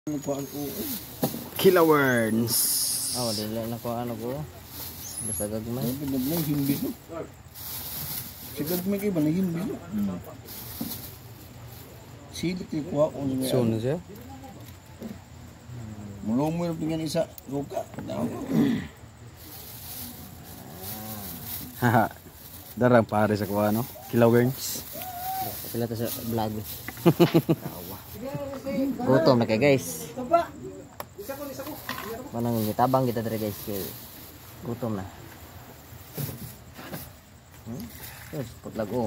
Killer worms. Oh, dili na ko ano ko. Basta gagmay. Gagmay hindi no. Si gagmay kay ba na hindi no. Silit ni kuha ko niya. So na siya. Mulong mo yung tingnan isa. Ruka. Haha. Darang pare sa kuha no. Killer worms. Sila ta sa vlog. Gutom na kay guys. Manang gitabang kita diri guys kay gutom na. Yes, putlag oh.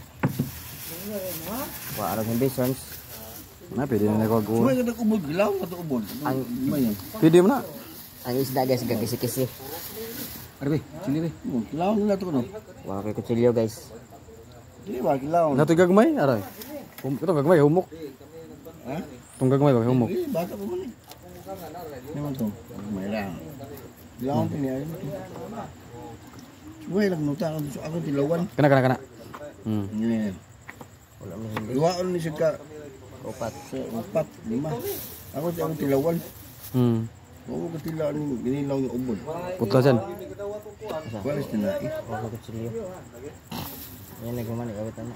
Wa arag ng bisons. Na pwede na ko go. May kada ubod gilaw ato ubod. Ang mayan. Pwede mo na. ang isda guys gagisi-kisi. Arbe, sini be. Gilaw nila to no. Wa kay kutsilyo guys. Dili ba gilaw. Nato gagmay aray. Ito gagmay humok. Ha? Itong gagmay ba humok. Bata pa man. Naman to. May lang. Gilaw pa niya. Suway lang nuta ako tilawan. Kana. Yeah. Wala man hindi. Duwaon ni siya ka Upat. 4, 5. Ako si ang tilawan. Oo, katilaan ni ginilaw yung ubod. Putla dyan. Walis na na eh. Wa kay kutsilyo. Yan nagman gawit na.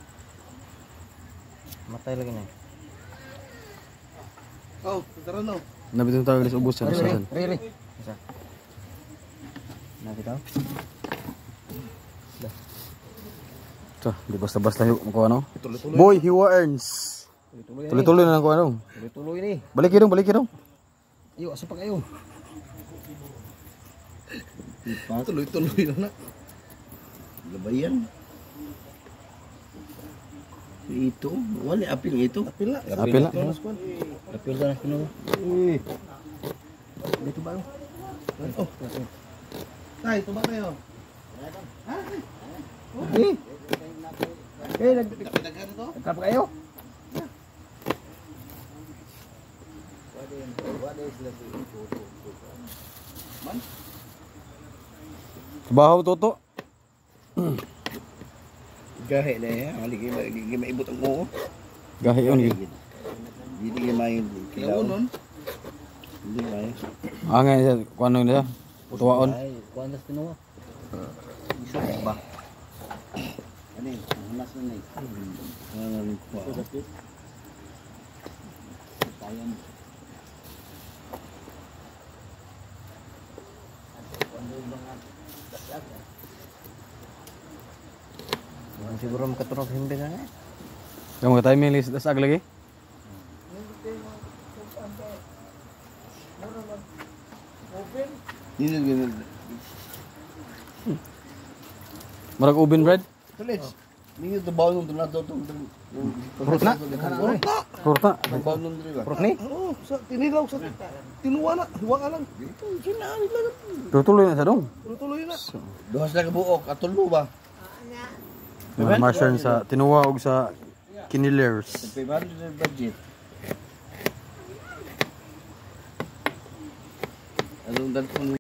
Matay lagi na. Oh, tara no. Nabitong tawag sa ubos yan. Really? Isa. Nabitaw? Ito, di basta-basta kuha no. Boy, Hiwa earns. Tuloy-tuloy na kuha no. Tuloy ni. Balik dong. Iyo, asa pa kayo? Tuloy-tuloy na na. Labayan. Ito, wala apil ito. Apil na. Apil na kuno. Dito ba? Oh. Tay, ito ba kayo? Nagdagdagan ito? Nagkap kayo? Bahaw toto. Gahe na yan. Hindi maibot ang oo. Gahi yun. Hindi main kilaw. Hindi main. Angay kuha no niya. Tuwaon. Ay, kuandas tinuwa. Isa ba? Ano yun? Hanas na na eh. Ano ko? Tayan. Siguro makaturog hindi na eh. Kamu kata timing list dasag lagi. Hindi. Marag ubin bread. Tulis. Hindi ito bawa nung tunato. Fruit na. Fruit na. Bawa nung dito ba? Fruit ni. Oo, sa tinilaw sa tinuwa na, huwag ka lang. Dito, sinari lang. Tuloy na sa dong. Tuloy na. Duhas na kabuok, atulo ba? Mga master sa tinuwa og sa kinilers. 500 budget. Anong dalton